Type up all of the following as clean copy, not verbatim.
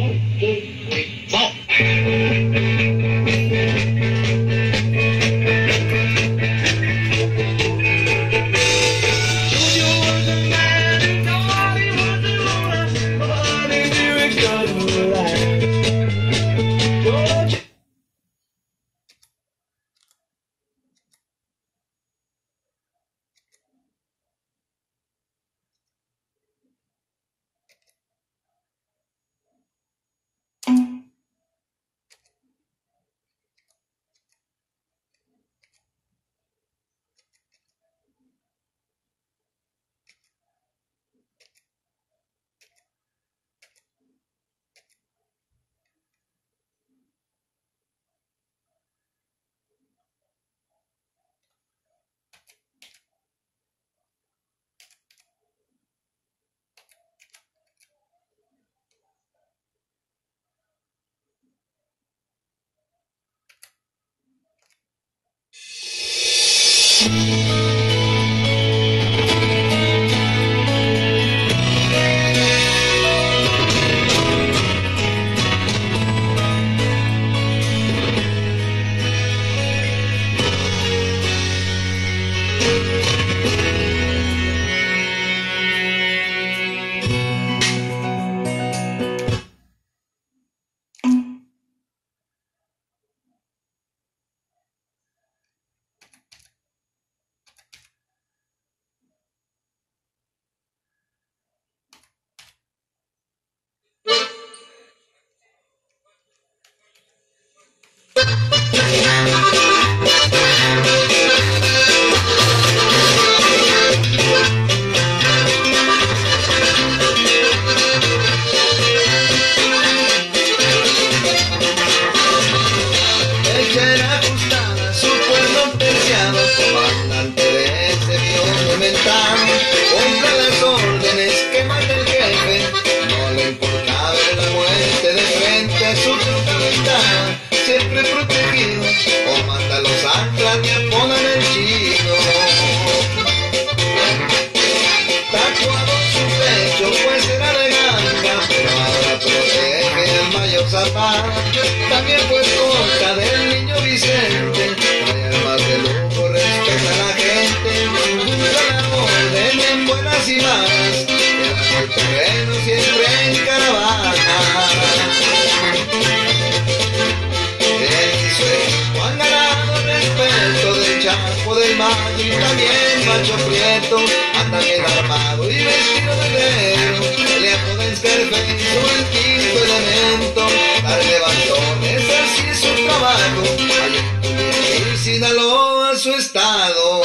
También fue esposa del niño Vicente, hay almas de lujo, respeta a la gente, busca el amor en buenas y malas, llevan el terreno siempre en caravana. El sueño Juan ganado respeto del Chapo del Mayo y también Macho Prieto, anda bien armado y vestido de negro, le apodan Scarface o el quinto elemento. Dar levantones, así es su trabajo, allá en Sinaloa, su estado.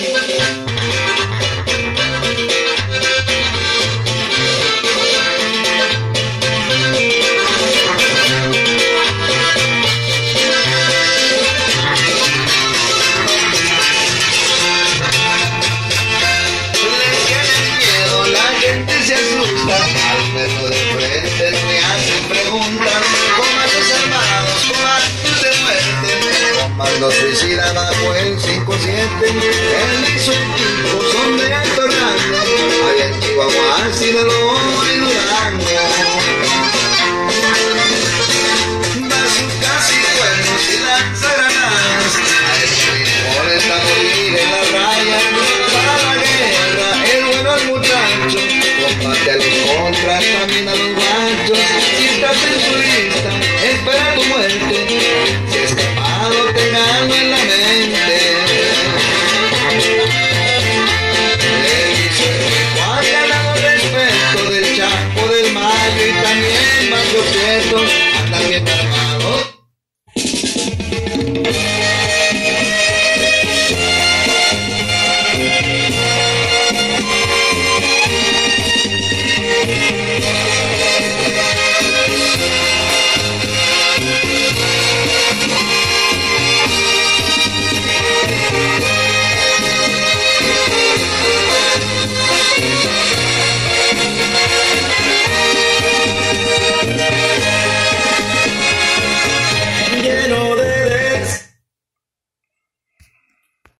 Le tienen miedo, la gente se asusta, al verlo de frente no me hacen preguntas. Comando suicida bajo el 5-7, él hizo un tipo, son de alto rango, allá en Chihuahua, Sinaloa y Durango. Bazucas y cuernos y lanzagranadas, a escribores a morir en la raya, para la guerra, el bueno al muchacho, combate a los contras, también a los